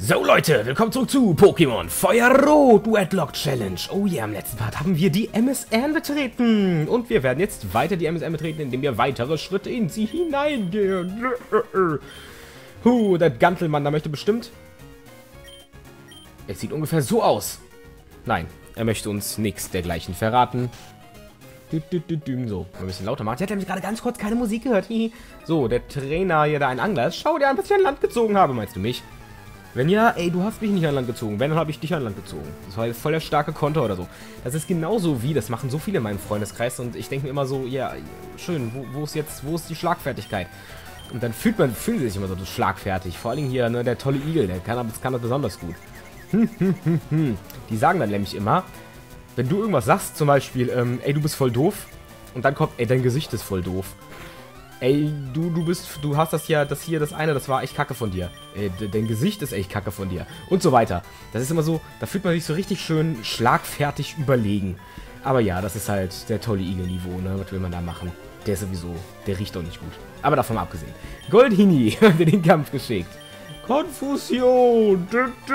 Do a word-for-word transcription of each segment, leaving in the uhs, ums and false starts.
So Leute, willkommen zurück zu Pokémon Feuerrot Wedlock Challenge. Oh ja, yeah, im letzten Part haben wir die M S N betreten. Und wir werden jetzt weiter die M S N betreten, indem wir weitere Schritte in sie hineingehen. Huh, der Gantelmann, da möchte bestimmt... Es sieht ungefähr so aus. Nein, er möchte uns nichts dergleichen verraten. So, ein bisschen lauter machen. Ich hatte nämlich gerade ganz kurz keine Musik gehört. So, der Trainer hier, da ein Angler ist. Schau dir an, was ich an Land gezogen habe, meinst du mich? Wenn ja, ey, du hast mich nicht an Land gezogen. Wenn, dann habe ich dich an Land gezogen. Das war voll der starke Konter oder so. Das ist genauso wie, das machen so viele in meinem Freundeskreis. Und ich denke mir immer so, ja, schön, wo, wo ist jetzt, wo ist die Schlagfertigkeit? Und dann fühlt man, fühlen sie sich immer so schlagfertig. Vor allem hier, ne, der tolle Igel, der kann, das kann das besonders gut. Die sagen dann nämlich immer, wenn du irgendwas sagst, zum Beispiel, ähm, ey, du bist voll doof. Und dann kommt, ey, dein Gesicht ist voll doof. Ey, du, du bist, du hast das ja, das hier, das eine, das war echt kacke von dir. Ey, dein Gesicht ist echt kacke von dir. Und so weiter. Das ist immer so, da fühlt man sich so richtig schön schlagfertig überlegen. Aber ja, das ist halt der tolle Igel-Niveau, ne? Was will man da machen? Der ist sowieso, der riecht doch nicht gut. Aber davon mal abgesehen. Goldhini hat dir den Kampf geschickt. Konfusion.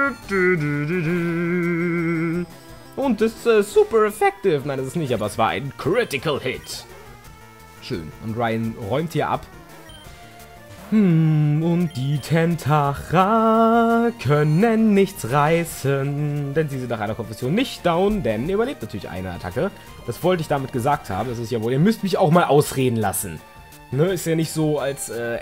Und das ist äh, super effective. Nein, das ist nicht, aber es war ein Critical Hit. Schön. Und Ryan räumt hier ab. Hm, und die Tentara können nichts reißen. Denn sie sind nach einer Konfusion nicht down, denn ihr überlebt natürlich eine Attacke. Das wollte ich damit gesagt haben. Das ist ja wohl, ihr müsst mich auch mal ausreden lassen. Ne, ist ja nicht so, als, äh,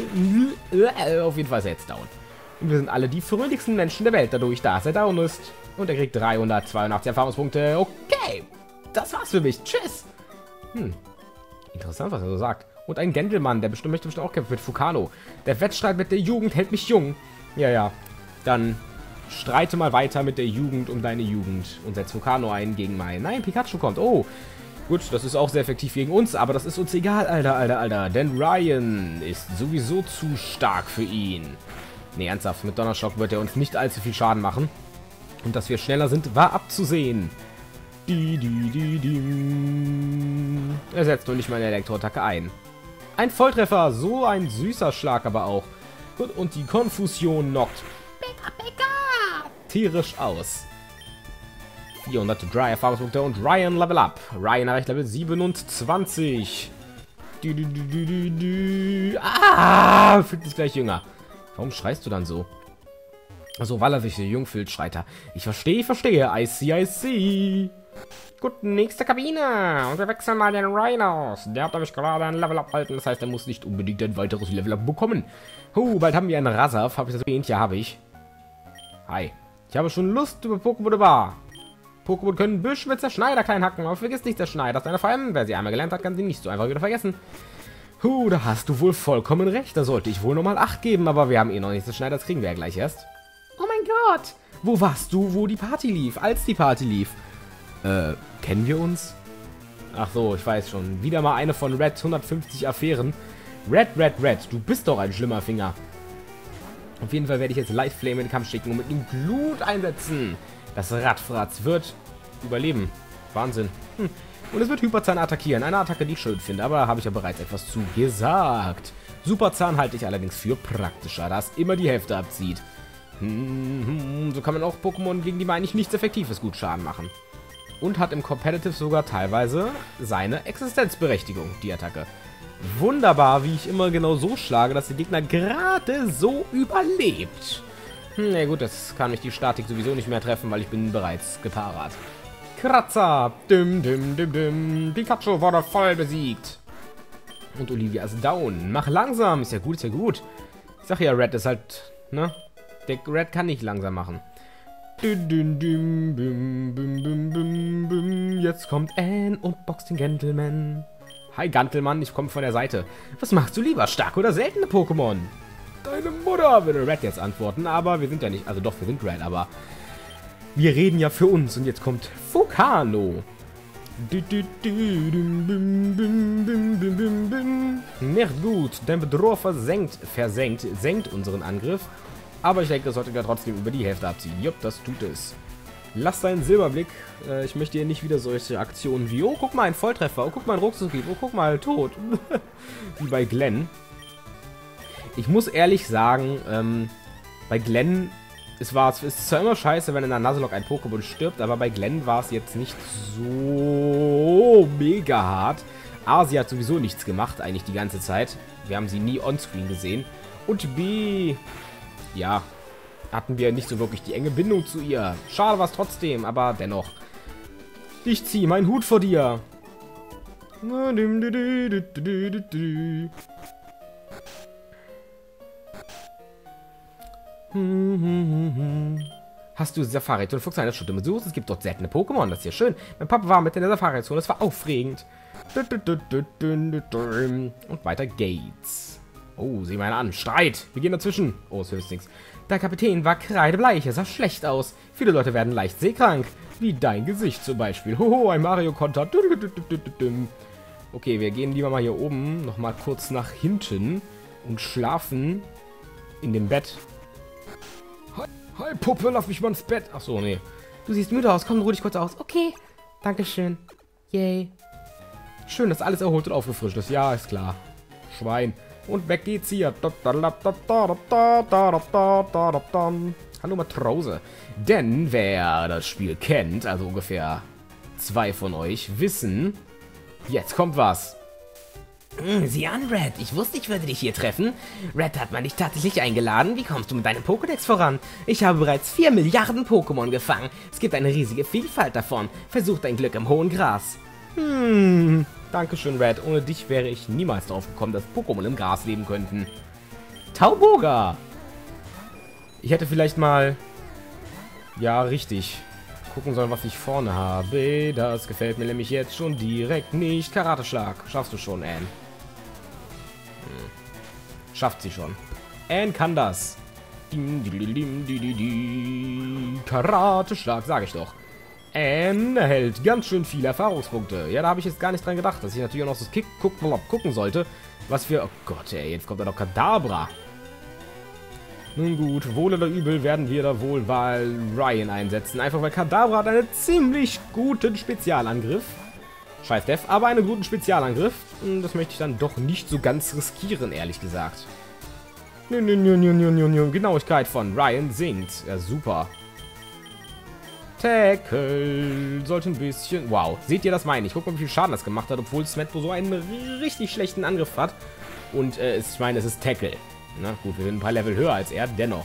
äh, auf jeden Fall ist er jetzt down. Und wir sind alle die fröhlichsten Menschen der Welt dadurch, dass er down ist. Und er kriegt dreihundertzweiundachtzig Erfahrungspunkte. Okay, das war's für mich. Tschüss. Hm. Interessant, was er so sagt. Und ein Gentleman, der bestimmt möchte bestimmt auch kämpfen mit Fukano. Der Wettstreit mit der Jugend hält mich jung. Ja, ja. Dann streite mal weiter mit der Jugend um deine Jugend. Und setz Fukano ein gegen meinen. Nein, Pikachu kommt. Oh. Gut, das ist auch sehr effektiv gegen uns. Aber das ist uns egal, Alter, Alter, Alter. Denn Ryan ist sowieso zu stark für ihn. Nee, ernsthaft. Mit Donnerschock wird er uns nicht allzu viel Schaden machen. Und dass wir schneller sind, war abzusehen. Die, die, die, die. Er setzt nur nicht meine Elektroattacke ein. Ein Volltreffer, so ein süßer Schlag aber auch. Gut, und die Konfusion knockt Pika, Pika. tierisch aus. vierhundert drei Erfahrungspunkte und Ryan Level Up. Ryan erreicht Level siebenundzwanzig. Die, die, die, die, die, die. Ah, fühlt sich gleich jünger. Warum schreist du dann so? Also, weil er sich so jung fühlt, schreit er. Ich verstehe, ich verstehe. I see, I see. Gut, nächste Kabine. Und wir wechseln mal den Ryan aus. Der hat nämlich gerade ein Level abhalten. Das heißt, er muss nicht unbedingt ein weiteres Level up bekommen. Huh, bald haben wir einen Rasav. Habe ich das erwähnt? Ja, habe ich. Hi. Ich habe schon Lust über Pokémon Bar. Pokémon können Büsch mit Zerschneider klein hacken. Aber vergiss nicht, Zerschneider ist eine Vor allem, wer sie einmal gelernt hat, kann sie nicht so einfach wieder vergessen. Huh, da hast du wohl vollkommen recht. Da sollte ich wohl nochmal acht geben. Aber wir haben eh noch nicht Zerschneider. Das kriegen wir ja gleich erst. Oh mein Gott. Wo warst du, wo die Party lief? Als die Party lief. Äh, kennen wir uns? Ach so, ich weiß schon. Wieder mal eine von Red hundertfünfzig Affären. Red, Red, Red, du bist doch ein schlimmer Finger. Auf jeden Fall werde ich jetzt Light Flame in den Kampf schicken und mit ihm Glut einsetzen. Das Radfratz wird überleben. Wahnsinn. Hm. Und es wird Hyperzahn attackieren. Eine Attacke, die ich schön finde, aber da habe ich ja bereits etwas zu gesagt. Superzahn halte ich allerdings für praktischer, da es immer die Hälfte abzieht. Hm, so kann man auch Pokémon, gegen die man eigentlich nichts Effektives gut Schaden machen. Und hat im Competitive sogar teilweise seine Existenzberechtigung, die Attacke. Wunderbar, wie ich immer genau so schlage, dass der Gegner gerade so überlebt. Hm, na gut, das kann mich die Statik sowieso nicht mehr treffen, weil ich bin bereits geparat. Kratzer. Dim, dim, dim, dim. Pikachu wurde voll besiegt. Und Olivia ist down. Mach langsam. Ist ja gut, ist ja gut. Ich sag ja, Red ist halt, ne? Der Red kann nicht langsam machen. Jetzt kommt Anne und boxt den Gentleman. Hi, Gentleman, ich komme von der Seite. Was machst du lieber, starke oder seltene Pokémon? Deine Mutter, würde Red jetzt antworten, aber wir sind ja nicht, also doch, wir sind Red, aber wir reden ja für uns. Und jetzt kommt Fukano. Nicht gut, dein Bedroher versenkt, versenkt, senkt unseren Angriff. Aber ich denke, das sollte ja trotzdem über die Hälfte abziehen. Jupp, das tut es. Lass deinen Silberblick. Äh, ich möchte hier nicht wieder solche Aktionen wie, oh, guck mal, ein Volltreffer. Oh, guck mal, ein Ruckzucki. Oh, guck mal, tot. Wie bei Glenn. Ich muss ehrlich sagen, ähm, bei Glenn es war, es ist zwar immer scheiße, wenn in der Nuzlocke ein Pokémon stirbt, aber bei Glenn war es jetzt nicht so mega hart. A, sie hat sowieso nichts gemacht, eigentlich die ganze Zeit. Wir haben sie nie onscreen gesehen. Und B, ja, hatten wir nicht so wirklich die enge Bindung zu ihr. Schade war es trotzdem, aber dennoch. Ich zieh meinen Hut vor dir. Hast du Safari-Zone Fuchs eine Stunde besucht? Es gibt dort seltene Pokémon, das ist ja schön. Mein Papa war mit in der Safari-Zone, das war aufregend. Und weiter geht's. Oh, sieh mal an. Streit. Wir gehen dazwischen. Oh, es hilft nichts. Der Kapitän war kreidebleich. Er sah schlecht aus. Viele Leute werden leicht seekrank. Wie dein Gesicht zum Beispiel. Hoho, ein Mario-Konter. Okay, wir gehen lieber mal hier oben nochmal kurz nach hinten und schlafen in dem Bett. Hi, hi Puppe, lass mich mal ins Bett. Ach so, nee. Du siehst müde aus. Komm, ruh dich kurz aus. Okay. Dankeschön. Yay. Schön, dass alles erholt und aufgefrischt ist. Ja, ist klar. Schwein. Und weg geht's hier. Hallo Matrose. Denn wer das Spiel kennt, also ungefähr zwei von euch, wissen, jetzt kommt was. Hm, sieh an, Red. Ich wusste, ich würde dich hier treffen. Red hat man dich tatsächlich eingeladen. Wie kommst du mit deinem Pokédex voran? Ich habe bereits vier Milliarden Pokémon gefangen. Es gibt eine riesige Vielfalt davon. Versuch dein Glück im hohen Gras. Hm, dankeschön, Red. Ohne dich wäre ich niemals darauf gekommen, dass Pokémon im Gras leben könnten. Tauboga! Ich hätte vielleicht mal... Ja, richtig. Gucken sollen, was ich vorne habe. Das gefällt mir nämlich jetzt schon direkt nicht. Karateschlag. Schaffst du schon, Anne. Hm. Schafft sie schon. Anne kann das. Karateschlag, sage ich doch. Anne erhält ganz schön viele Erfahrungspunkte. Ja, da habe ich jetzt gar nicht dran gedacht, dass ich natürlich auch noch das Kick gucken, gucken sollte. Was wir... Oh Gott, ey, jetzt kommt da noch Kadabra. Nun gut, wohl oder übel werden wir da wohl mal Ryan einsetzen. Einfach weil Kadabra hat einen ziemlich guten Spezialangriff. Scheiß Def, aber einen guten Spezialangriff. Das möchte ich dann doch nicht so ganz riskieren, ehrlich gesagt. Nö, nö, nö, nö, nö, nö. Genauigkeit von Ryan sinkt. Ja, super. Tackle sollte ein bisschen... Wow, seht ihr, das meine ich. Guck mal, wie viel Schaden das gemacht hat, obwohl Smetbo so einen richtig schlechten Angriff hat. Und äh, ich meine, es ist Tackle. Na gut, wir sind ein paar Level höher als er, dennoch.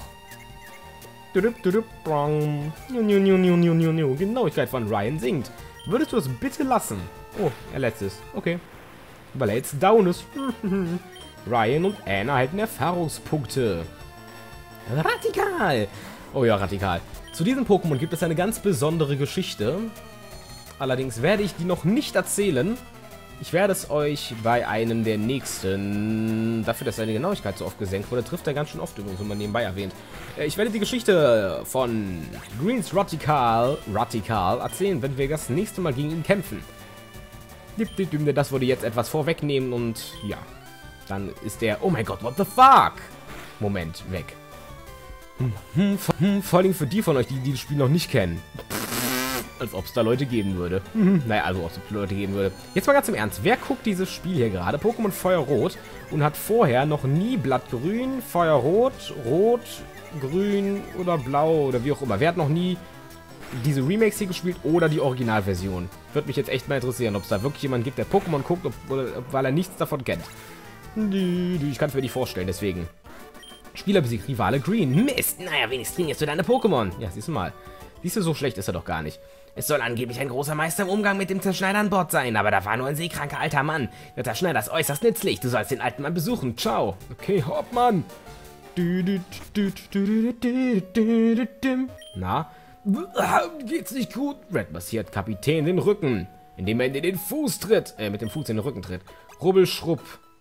Genauigkeit von Ryan sinkt. Würdest du es bitte lassen? Oh, er lässt es. Okay. Weil er jetzt down ist. Ryan und Anne erhalten Erfahrungspunkte. Radikal. Oh ja, radikal. Zu diesem Pokémon gibt es eine ganz besondere Geschichte. Allerdings werde ich die noch nicht erzählen. Ich werde es euch bei einem der nächsten... Dafür, dass seine Genauigkeit so oft gesenkt wurde, trifft er ganz schön oft übrigens, wenn man nebenbei erwähnt. Ich werde die Geschichte von Greens Radikal, Radikal erzählen, wenn wir das nächste Mal gegen ihn kämpfen. Das würde jetzt etwas vorwegnehmen und ja, dann ist der... Oh mein Gott, what the fuck? Moment, weg. Hm, hm, vor allem für die von euch, die, die das Spiel noch nicht kennen. Als ob es da Leute geben würde. Mhm. Naja, also ob es Leute geben würde. Jetzt mal ganz im Ernst. Wer guckt dieses Spiel hier gerade? Pokémon Feuerrot und hat vorher noch nie Blattgrün, Feuerrot, Rot, Grün oder Blau oder wie auch immer. Wer hat noch nie diese Remakes hier gespielt oder die Originalversion? Würde mich jetzt echt mal interessieren, ob es da wirklich jemanden gibt, der Pokémon guckt, ob, oder, weil er nichts davon kennt. Ich kann es mir nicht vorstellen, deswegen. Spieler besiegt Rivale Green. Mist, naja, wenigstens trainierst du deine Pokémon. Ja, siehst du mal. Siehst du, so schlecht ist er doch gar nicht. Es soll angeblich ein großer Meister im Umgang mit dem Zerschneider an Bord sein, aber da war nur ein seekranker alter Mann. Der Zerschneider ist äußerst nützlich. Du sollst den alten Mann besuchen. Ciao. Okay, hopp, Mann. Na? Geht's nicht gut? Red massiert Kapitän den Rücken, indem er in den Fuß tritt. Äh, mit dem Fuß in den Rücken tritt. Rubbelschrupp.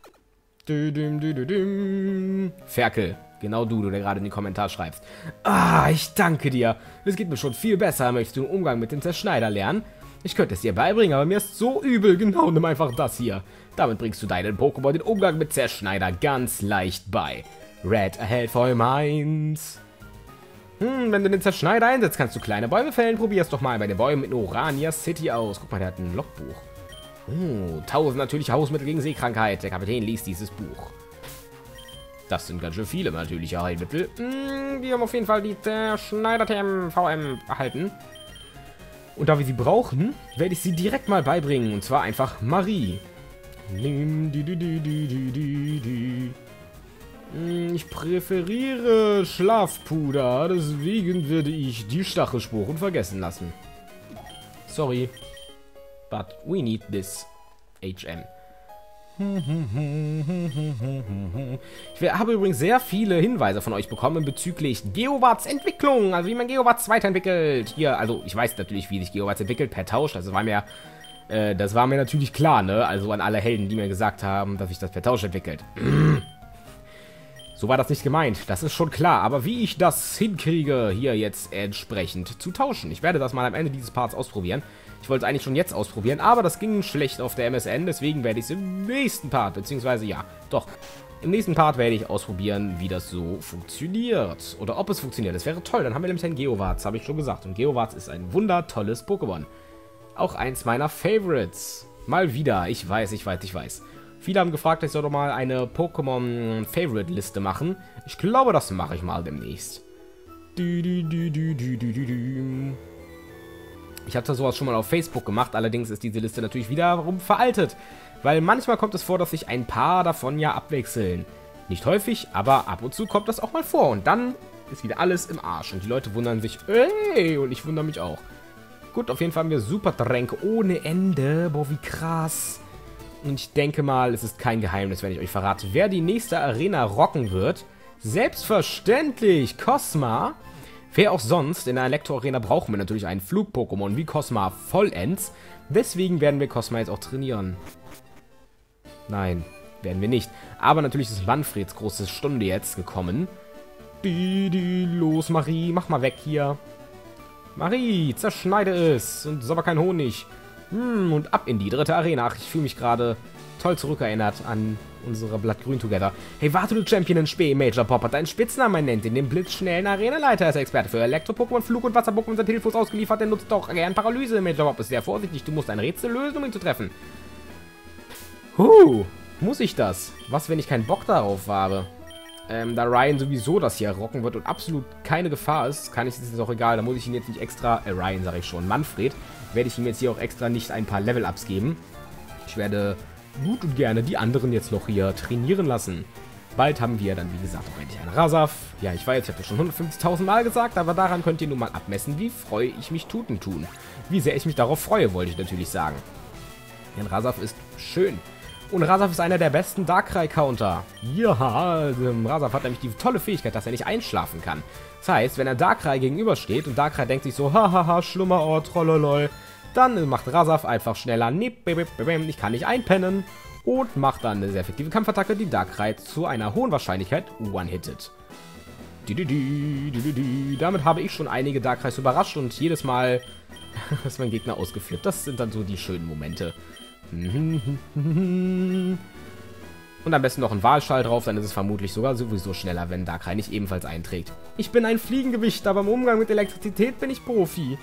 Ferkel. Genau du, du, der gerade in den Kommentar schreibst. Ah, ich danke dir. Das geht mir schon viel besser. Möchtest du den Umgang mit dem Zerschneider lernen? Ich könnte es dir beibringen, aber mir ist so übel. Genau, nimm einfach das hier. Damit bringst du deinen Pokémon den Umgang mit Zerschneider ganz leicht bei. Red erhält Vollm eins. Hm, wenn du den Zerschneider einsetzt, kannst du kleine Bäume fällen. Probier es doch mal bei den Bäumen in Orania City aus. Guck mal, der hat ein Logbuch. Oh, tausend natürliche Hausmittel gegen Seekrankheit. Der Kapitän liest dieses Buch. Das sind ganz schön viele natürliche Heilmittel. Hm, wir haben auf jeden Fall die äh, Schneider-T M V M erhalten. Und da wir sie brauchen, werde ich sie direkt mal beibringen. Und zwar einfach Marie. Ich präferiere Schlafpuder, deswegen würde ich die Stachelsporen vergessen lassen. Sorry. But we need this. H M. Ich habe übrigens sehr viele Hinweise von euch bekommen bezüglich Geowatts Entwicklung, also wie man Geowatts weiterentwickelt. Hier, also ich weiß natürlich, wie sich Geowatts entwickelt per Tausch, also war mir, äh, das war mir natürlich klar, ne? Also an alle Helden, die mir gesagt haben, dass sich das per Tausch entwickelt. So war das nicht gemeint, das ist schon klar, aber wie ich das hinkriege, hier jetzt entsprechend zu tauschen. Ich werde das mal am Ende dieses Parts ausprobieren. Ich wollte es eigentlich schon jetzt ausprobieren, aber das ging schlecht auf der M S N, deswegen werde ich es im nächsten Part, beziehungsweise ja, doch, im nächsten Part werde ich ausprobieren, wie das so funktioniert. Oder ob es funktioniert, das wäre toll, dann haben wir nämlich einen Geowatts, habe ich schon gesagt. Und Geowatts ist ein wundertolles Pokémon. Auch eins meiner Favorites. Mal wieder, ich weiß, ich weiß, ich weiß. Viele haben gefragt, ich soll doch mal eine Pokémon-Favorite-Liste machen. Ich glaube, das mache ich mal demnächst. Du, du, du, du, du, du, du, du. Ich habe da sowas schon mal auf Facebook gemacht, allerdings ist diese Liste natürlich wiederum veraltet. Weil manchmal kommt es vor, dass sich ein paar davon ja abwechseln. Nicht häufig, aber ab und zu kommt das auch mal vor. Und dann ist wieder alles im Arsch. Und die Leute wundern sich, ey, und ich wundere mich auch. Gut, auf jeden Fall haben wir Supertränke ohne Ende. Boah, wie krass. Und ich denke mal, es ist kein Geheimnis, wenn ich euch verrate, wer die nächste Arena rocken wird. Selbstverständlich Cosma. Wer auch sonst, in der Elektro-Arena brauchen wir natürlich einen Flug-Pokémon wie Cosma vollends. Deswegen werden wir Cosma jetzt auch trainieren. Nein, werden wir nicht. Aber natürlich ist Manfreds große Stunde jetzt gekommen. Die, die, los, Marie, mach mal weg hier. Marie, zerschneide es. Und ist aber kein Honig. Hm, und ab in die dritte Arena. Ach, ich fühle mich gerade toll zurückerinnert an unsere Blattgrün Together. Hey, warte, du Champion in Spee. Major Pop hat deinen Spitznamen nennt. In dem blitzschnellen Arenaleiter ist Experte für Elektro-Pokémon, Flug- und Wasser-Pokémon sind Hilflos ausgeliefert. Der nutzt doch gern Paralyse. Major Pop ist sehr vorsichtig. Du musst ein Rätsel lösen, um ihn zu treffen. Huh, muss ich das? Was, wenn ich keinen Bock darauf habe? Ähm, da Ryan sowieso das hier rocken wird und absolut keine Gefahr ist, kann ich, ist es auch egal. Da muss ich ihn jetzt nicht extra, äh, Ryan sage ich schon, Manfred, werde ich ihm jetzt hier auch extra nicht ein paar Level-Ups geben. Ich werde gut und gerne die anderen jetzt noch hier trainieren lassen. Bald haben wir dann, wie gesagt, auch endlich einen Rasaf. Ja, ich weiß, ich habe das schon hundertfünfzigtausend Mal gesagt, aber daran könnt ihr nun mal abmessen, wie freue ich mich Tuten tun. Wie sehr ich mich darauf freue, wollte ich natürlich sagen. Denn Rasaf ist schön. Und Rasaf ist einer der besten Darkrai-Counter. Ja, also Rasaf hat nämlich die tolle Fähigkeit, dass er nicht einschlafen kann. Das heißt, wenn er Darkrai gegenübersteht und Darkrai denkt sich so, hahaha, Schlummerort, trollolol, dann macht Rasaf einfach schneller, ich kann nicht einpennen und macht dann eine sehr effektive Kampfattacke, die Darkrai zu einer hohen Wahrscheinlichkeit one-hittet. Damit habe ich schon einige Darkrais überrascht und jedes Mal ist mein Gegner ausgeführt. Das sind dann so die schönen Momente. Und am besten noch ein Wahlschall drauf, dann ist es vermutlich sogar sowieso schneller, wenn Darkrai nicht ebenfalls einträgt. Ich bin ein Fliegengewicht, aber im Umgang mit Elektrizität bin ich Profi.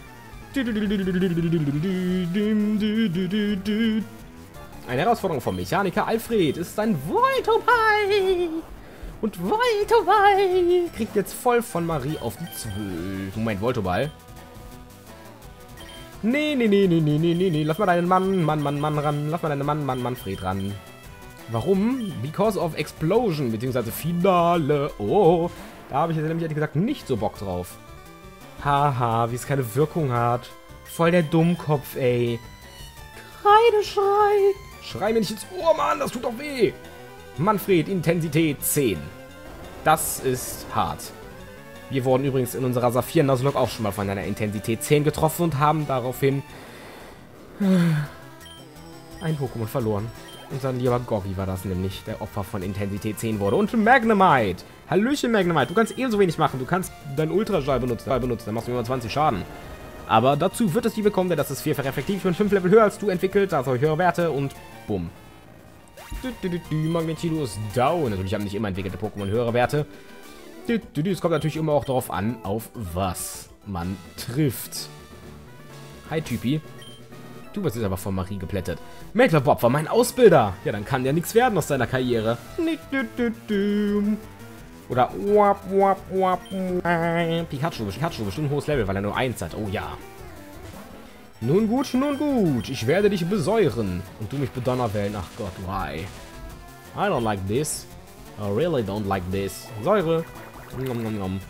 Eine Herausforderung vom Mechaniker Alfred ist ein Voltoball. Und Voltoball kriegt jetzt voll von Marie auf die zwölf. Moment, Voltoball. Nee, nee, nee, nee, nee, nee, nee, nee. Lass mal deinen Mann, Mann, Mann, Mann ran. Lass mal deinen Mann, Mann, Manfred ran. Warum? Because of Explosion, beziehungsweise Finale. Oh, da habe ich jetzt nämlich ehrlich gesagt nicht so Bock drauf. Haha, wie es keine Wirkung hat. Voll der Dummkopf, ey. Kreideschrei. Schrei mir nicht ins Ohr, Mann, das tut doch weh. Manfred, Intensität zehn. Das ist hart. Wir wurden übrigens in unserer Saphir-Nuzlocke auch schon mal von einer Intensität zehn getroffen und haben daraufhin ein Pokémon verloren. Unser lieber Goggi war das nämlich, der Opfer von Intensität zehn wurde. Und Magnemite. Hallöchen, Magnemite. Du kannst ebenso wenig machen. Du kannst deinen Ultraschall benutzen. benutzen. Dann machst du immer zwanzig Schaden. Aber dazu wird es die bekommen, denn das ist vierfach effektiv und fünf Level höher als du entwickelt. Also höhere Werte und bumm. Magnetido ist down. Natürlich haben nicht immer entwickelte Pokémon höhere Werte. Es kommt natürlich immer auch darauf an, auf was man trifft. Hi, Typi. Du wirst jetzt aber von Marie geplättet. Makler Bob war mein Ausbilder. Ja, dann kann ja nichts werden aus seiner Karriere. Oder wap, wap, wap, äh, Pikachu, Pikachu, bestimmt ein hohes Level, weil er nur eins hat. Oh ja. Nun gut, nun gut. Ich werde dich besäuren. Und du mich bedonnerwellen. Ach Gott, why? I don't like this. I really don't like this. Säure. Nom, nom, nom.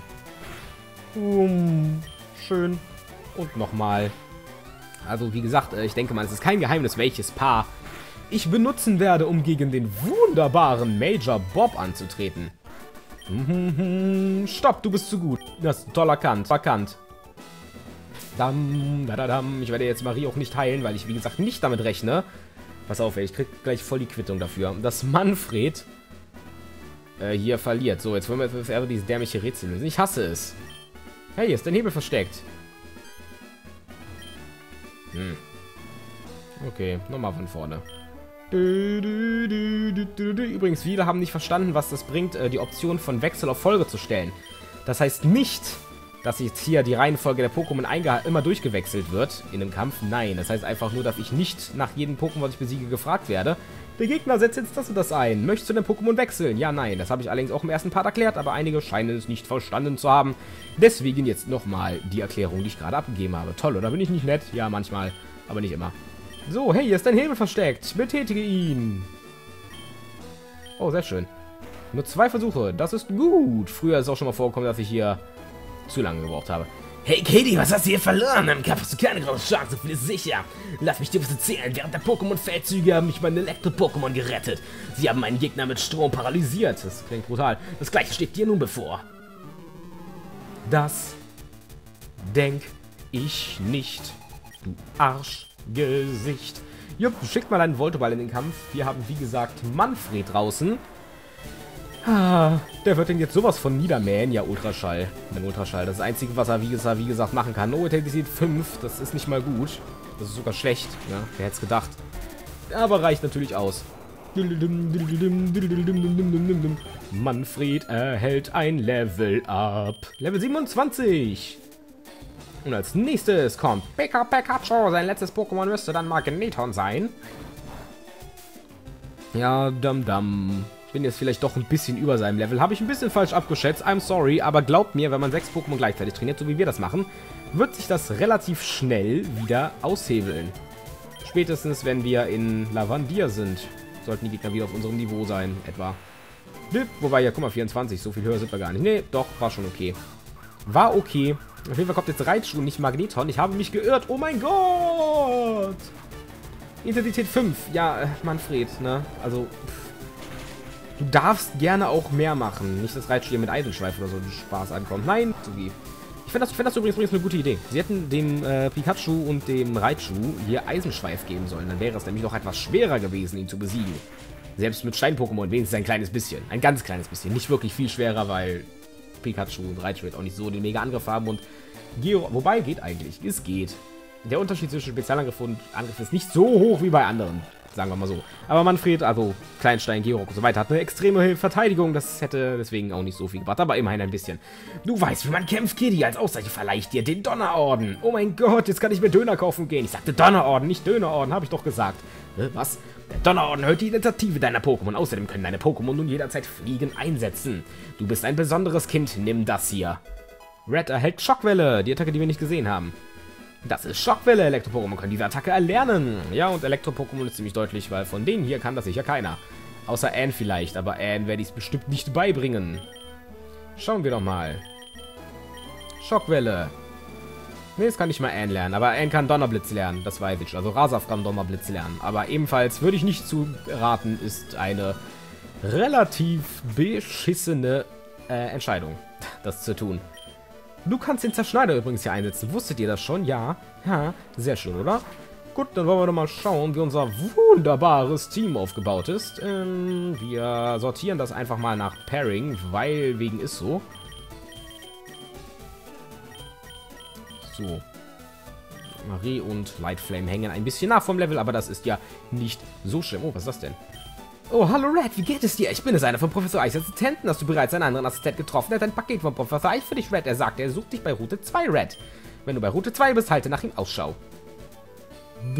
Um, schön. Und nochmal. Also wie gesagt, ich denke mal, es ist kein Geheimnis, welches Paar ich benutzen werde, um gegen den wunderbaren Major Bob anzutreten. Stopp, du bist zu gut. Das ist ein toller Kant. Verkannt. Dam, da, da, dam. Ich werde jetzt Marie auch nicht heilen, weil ich, wie gesagt, nicht damit rechne. Pass auf, ey, ich krieg gleich voll die Quittung dafür. Dass Manfred äh, hier verliert. So, jetzt wollen wir jetzt einfach dieses dämliche Rätsel lösen. Ich hasse es. Hey, hier ist dein Hebel versteckt. Hm. Okay, nochmal von vorne. Übrigens, viele haben nicht verstanden, was das bringt, die Option von Wechsel auf Folge zu stellen. Das heißt nicht, dass jetzt hier die Reihenfolge der Pokémon immer durchgewechselt wird in einem Kampf. Nein, das heißt einfach nur, dass ich nicht nach jedem Pokémon, was ich besiege, gefragt werde. Der Gegner setzt jetzt das und das ein. Möchtest du dein Pokémon wechseln? Ja, nein. Das habe ich allerdings auch im ersten Part erklärt, aber einige scheinen es nicht verstanden zu haben. Deswegen jetzt nochmal die Erklärung, die ich gerade abgegeben habe. Toll, oder bin ich nicht nett? Ja, manchmal, aber nicht immer. So, hey, hier ist dein Hebel versteckt. Betätige ihn. Oh, sehr schön. Nur zwei Versuche. Das ist gut. Früher ist es auch schon mal vorgekommen, dass ich hier zu lange gebraucht habe. Hey, Katie, was hast du hier verloren? Im Kampf hast du keine große Chance, so viel ist sicher. Lass mich dir was erzählen. Während der Pokémon-Feldzüge haben mich meine Elektro-Pokémon gerettet. Sie haben meinen Gegner mit Strom paralysiert. Das klingt brutal. Das gleiche steht dir nun bevor. Das denk ich nicht. Du Arsch. Gesicht. Jupp, schickt mal einen Voltoball in den Kampf. Wir haben, wie gesagt, Manfred draußen. Ah, der wird den jetzt sowas von niedermähen. Ja, Ultraschall. Ein Ultraschall. Das ist das Einzige, was er, wie gesagt, wie gesagt machen kann. No Intensität fünf. Das ist nicht mal gut. Das ist sogar schlecht. Ja, wer hätte es gedacht. Aber reicht natürlich aus. Manfred erhält ein Level Up. Level siebenundzwanzig. Und als nächstes kommt Pika Pikachu. Sein letztes Pokémon müsste dann Magneton sein. Ja, dum dum. Ich bin jetzt vielleicht doch ein bisschen über seinem Level. Habe ich ein bisschen falsch abgeschätzt. I'm sorry. Aber glaubt mir, wenn man sechs Pokémon gleichzeitig trainiert, so wie wir das machen, wird sich das relativ schnell wieder aushebeln. Spätestens, wenn wir in Lavandia sind, sollten die Gegner wieder auf unserem Niveau sein, etwa. Wobei, ja, guck mal, vierundzwanzig. So viel höher sind wir gar nicht. Nee, doch, war schon okay. War okay. Auf jeden Fall kommt jetzt Raichu, nicht Magneton. Ich habe mich geirrt. Oh mein Gott! Intensität fünf. Ja, Manfred, ne? Also, pff. Du darfst gerne auch mehr machen. Nicht, dass Raichu hier mit Eisenschweif oder so Spaß ankommt. Nein, Sugi. Ich finde das, find das übrigens, übrigens eine gute Idee. Sie hätten dem äh, Pikachu und dem Raichu hier Eisenschweif geben sollen. Dann wäre es nämlich noch etwas schwerer gewesen, ihn zu besiegen. Selbst mit Stein-Pokémon wenigstens ein kleines bisschen. Ein ganz kleines bisschen. Nicht wirklich viel schwerer, weil Pikachu und Raichu jetzt auch nicht so den Mega-Angriff haben und Geo... Wobei, geht eigentlich. Es geht. Der Unterschied zwischen Spezialangriff und Angriff ist nicht so hoch wie bei anderen. Sagen wir mal so. Aber Manfred, also Kleinstein, Georock und so weiter, hat eine extreme Verteidigung. Das hätte deswegen auch nicht so viel gebracht, aber immerhin ein bisschen. Du weißt, wie man kämpft, Kitty. Als Auszeichnung verleihe ich dir den Donnerorden. Oh mein Gott, jetzt kann ich mir Döner kaufen gehen. Ich sagte Donnerorden, nicht Dönerorden, habe ich doch gesagt. Äh, was? Der Donnerorden erhöht die Initiative deiner Pokémon. Außerdem können deine Pokémon nun jederzeit Fliegen einsetzen. Du bist ein besonderes Kind. Nimm das hier. Red erhält Schockwelle. Die Attacke, die wir nicht gesehen haben. Das ist Schockwelle. Elektro-Pokémon können diese Attacke erlernen. Ja, und Elektro-Pokémon ist ziemlich deutlich, weil von denen hier kann das sicher keiner. Außer Anne vielleicht, aber Anne werde ich es bestimmt nicht beibringen. Schauen wir doch mal. Schockwelle. Ne, das kann nicht mal Anne lernen, aber Anne kann Donnerblitz lernen, das weiß ich. Also Rasaf kann Donnerblitz lernen. Aber ebenfalls würde ich nicht zu raten, ist eine relativ beschissene äh, Entscheidung, das zu tun. Du kannst den Zerschneider übrigens hier einsetzen. Wusstet ihr das schon? Ja. Ja, sehr schön, oder? Gut, dann wollen wir doch mal schauen, wie unser wunderbares Team aufgebaut ist. Ähm, wir sortieren das einfach mal nach Pairing, weil wegen ist so. So. Marie und Lightflame hängen ein bisschen nach vom Level, aber das ist ja nicht so schlimm. Oh, was ist das denn? Oh, hallo Red, wie geht es dir? Ich bin es, einer von Professor Eichs Assistenten. Hast du bereits einen anderen Assistent getroffen? Er hat ein Paket von Professor Eich für dich, Red. Er sagt, er sucht dich bei Route zwei, Red. Wenn du bei Route zwei bist, halte nach ihm Ausschau.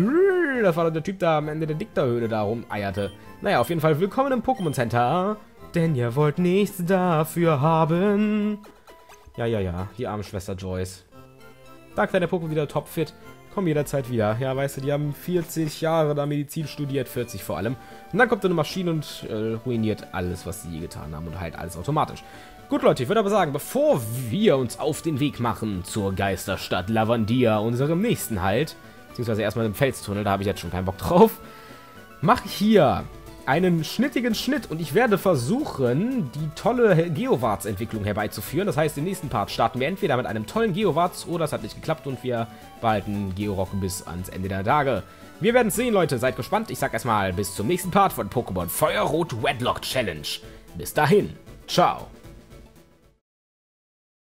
Das war doch der Typ, der am Ende der Dikterhöhle da rumeierte. Naja, auf jeden Fall willkommen im Pokémon Center. denn ihr wollt nichts dafür haben. Ja, ja, ja, die arme Schwester Joyce. Dank deiner Pokémon wieder topfit. Komm jederzeit wieder. Ja, weißt du, die haben vierzig Jahre da Medizin studiert, vierzig vor allem. Und dann kommt eine Maschine und äh, ruiniert alles, was sie je getan haben und halt alles automatisch. Gut, Leute, ich würde aber sagen, bevor wir uns auf den Weg machen zur Geisterstadt Lavandia, unserem nächsten Halt, beziehungsweise erstmal im Felstunnel, da habe ich jetzt schon keinen Bock drauf, mache ich hier einen schnittigen Schnitt und ich werde versuchen, die tolle Geowarts-Entwicklung herbeizuführen. Das heißt, im nächsten Part starten wir entweder mit einem tollen Geowarts oder es hat nicht geklappt und wir behalten Georock bis ans Ende der Tage. Wir werden es sehen, Leute. Seid gespannt. Ich sag erstmal bis zum nächsten Part von Pokémon Feuerrot Wedlock Challenge. Bis dahin. Ciao.